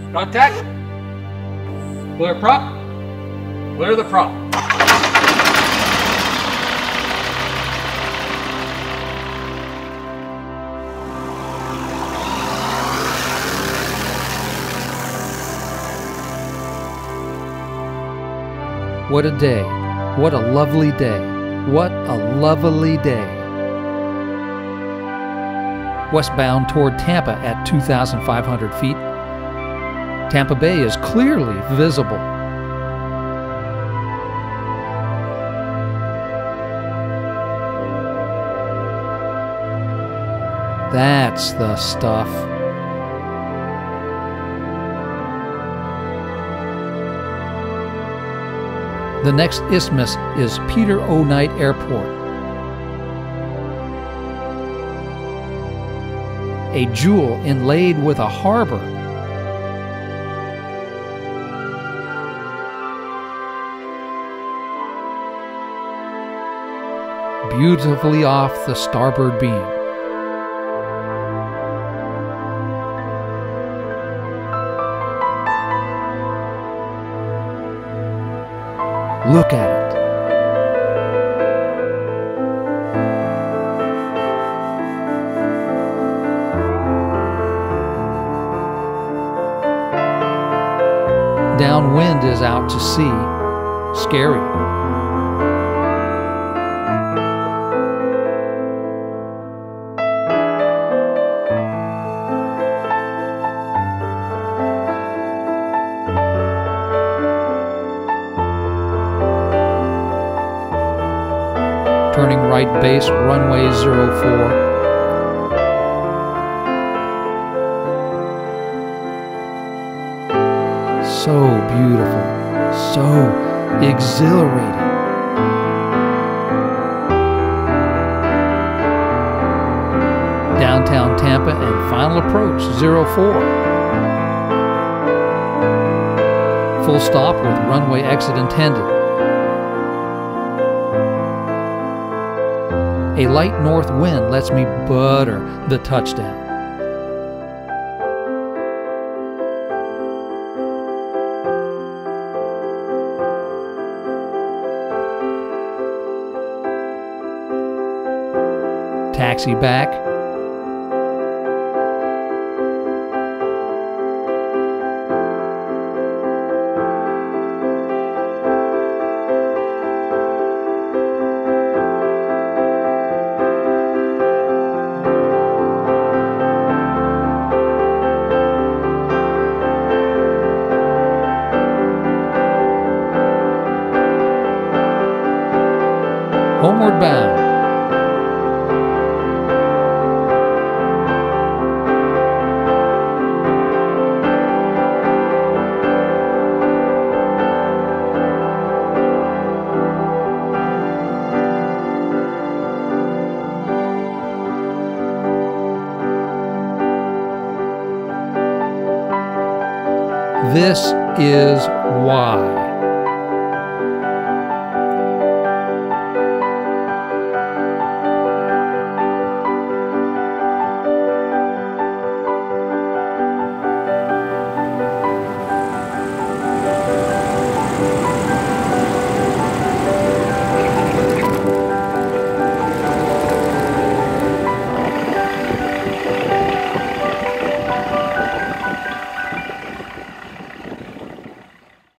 Contact. Clear prop. Clear the prop. What a day. What a lovely day. What a lovely day. Westbound toward Tampa at 2,500 feet. Tampa Bay is clearly visible. That's the stuff. The next isthmus is Peter O. Knight Airport. A jewel inlaid with a harbor. Beautifully off the starboard beam. Look at it. Downwind is out to sea. Scary. Turning right base, runway 04. So beautiful, so exhilarating. Downtown Tampa and final approach 04. Full stop with runway exit intended. A light north wind lets me butter the touchdown. Taxi back. Homeward bound. This is why.